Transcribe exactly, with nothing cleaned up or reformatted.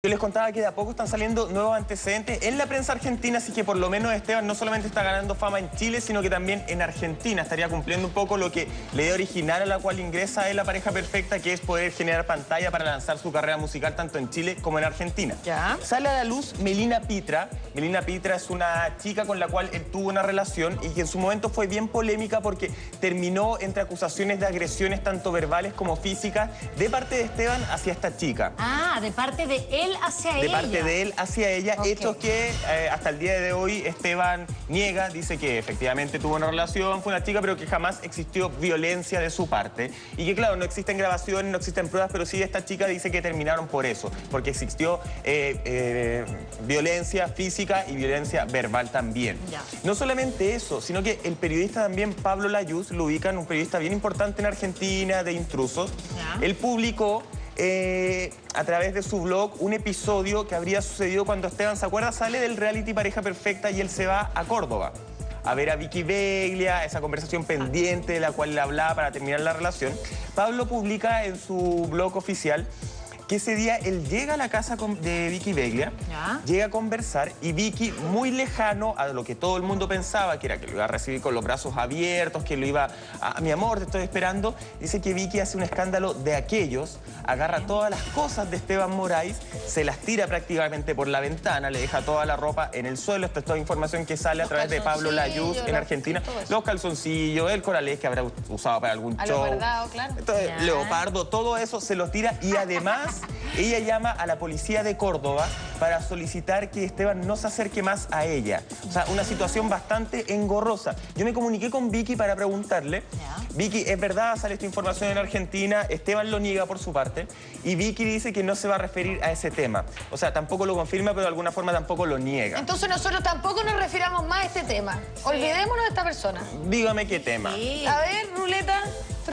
Yo les contaba que de a poco están saliendo nuevos antecedentes en la prensa argentina, así que por lo menos Esteban no solamente está ganando fama en Chile, sino que también en Argentina. Estaría cumpliendo un poco lo que la idea original a la cual ingresa es la pareja perfecta, que es poder generar pantalla para lanzar su carrera musical tanto en Chile como en Argentina. ¿Ya? Sale a la luz Melina Pitra. Melina Pitra es una chica con la cual él tuvo una relación y que en su momento fue bien polémica porque terminó entre acusaciones de agresiones tanto verbales como físicas de parte de Esteban hacia esta chica. Ah, de parte de él hacia de ella. De parte de él hacia ella, Okay. hechos que eh, hasta el día de hoy Esteban niega, dice que efectivamente tuvo una relación, fue una chica, pero que jamás existió violencia de su parte. Y que claro, no existen grabaciones, no existen pruebas, pero sí esta chica dice que terminaron por eso, porque existió eh, eh, violencia física y violencia verbal también. Ya. No solamente eso, sino que el periodista también Pablo Layuz, lo ubican, un periodista bien importante en Argentina, de intrusos. Ya. Él publicó Eh, a través de su blog un episodio que habría sucedido cuando Esteban, ¿se acuerda? Sale del reality Pareja Perfecta y él se va a Córdoba a ver a Vicky Beglia, esa conversación pendiente de la cual le hablaba para terminar la relación. Pablo publica en su blog oficial que ese día él llega a la casa de Vicky Beglia, ¿Ya? llega a conversar y Vicky, muy lejano a lo que todo el mundo pensaba, que era que lo iba a recibir con los brazos abiertos, que lo iba a, mi amor, te estoy esperando, dice que Vicky hace un escándalo de aquellos, agarra todas las cosas de Esteban Moraes, se las tira prácticamente por la ventana, le deja toda la ropa en el suelo. Esta es toda información que sale a través de Pablo Layuz en Argentina. Los calzoncillos, el coralés que habrá usado para algún show. Leopardo, claro. Entonces, Ya. leopardo, todo eso se los tira y además ella llama a la policía de Córdoba para solicitar que Esteban no se acerque más a ella. O sea, una situación bastante engorrosa. Yo me comuniqué con Vicky para preguntarle. Ya. Vicky, ¿es verdad? Sale esta información en Argentina. Esteban lo niega por su parte. Y Vicky dice que no se va a referir a ese tema. O sea, tampoco lo confirma, pero de alguna forma tampoco lo niega. Entonces nosotros tampoco nos refiramos más a este tema. Olvidémonos de esta persona. Dígame qué tema. Sí. A ver, ruleta.